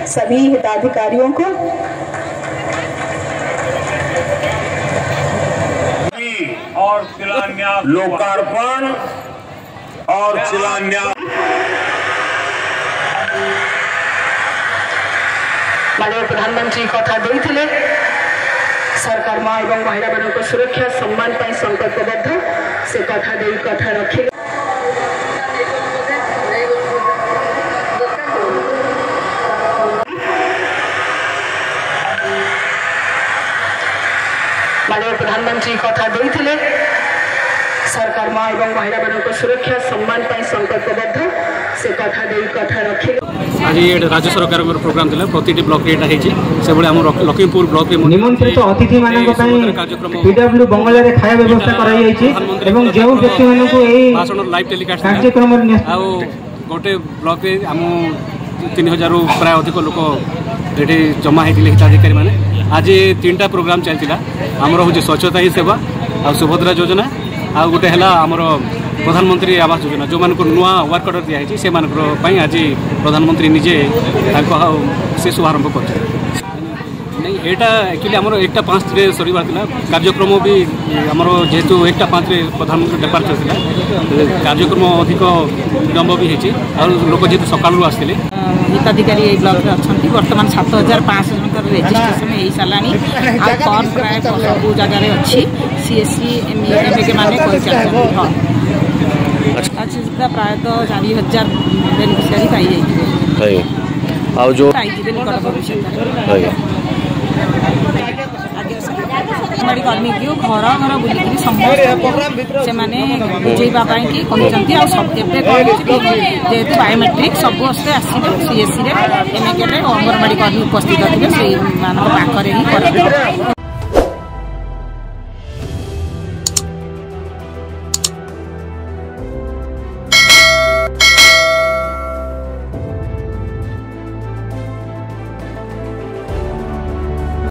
सभी हिताधिकारियों को और शिलान्यास लोकार्पण और शिलान्यास माननीय प्रधानमंत्री कथा देइथिले सरकार माँ एवं महिला मान सुरक्षा सम्मान पर संकल्पबद्ध से कथा दे कथा रखिले। माननीय प्रधानमंत्री कथा देइथिले सरकार माँ एवं महिला मान सुरक्षा सम्मान पर संकल्पबद्ध से कथा दे कथा रखिले। आज ये राज्य सरकार प्रोग्राम था प्रति ब्लॉक से लखीमपुर ब्लॉक निमंत्रित अतिथि मानक पीडब्ल्यू बंगला रे खाया व्यवस्था कराई एवं जो व्यक्ति मानक ए भाषण लाइव टेलीकास्ट कार्यक्रम गोटे ब्लॉक रे हम 3000 प्राय अधिक लोक ये जमा होते हिताधिकारी मैंने आज 3टा प्रोग्राम चलता आमर हूँ स्वच्छता ही सेवा आ सुभद्रा योजना आ गोटे है आमर प्रधानमंत्री आवास योजना जो मान नुआ वर्क ऑर्डर दिखाई से आज प्रधानमंत्री निजे से शुभारंभ कर नहीं यहाँ एक्चुअली आमर 1टा 5 सरीबार कार्यक्रम भी आमर जेहेतु 1टा 5 प्रधानमंत्री डिपार्चर था कार्यक्रम अधिक विलम्ब भी होती लोक जेहतु सकालू आसते हिताधिकारी ये ब्लॉक में अच्छा बर्तमान 7500 जन रेजिस्ट्रेशन हो सारा कौन प्राय सब जगार अच्छी सीएससी एमके मैंने हाँ अच्छा प्रायतः 4000 बेनिफिशियरी पाई कर्मी को घर घर बुलिक समस्त से बुझेवाई कहते सब्जेक्ट जेहेतु बायोमेट्रिक सब आसवे सीएससी एमके अंगनवाड़ी कर्मी उपस्थित थे से पाखे ही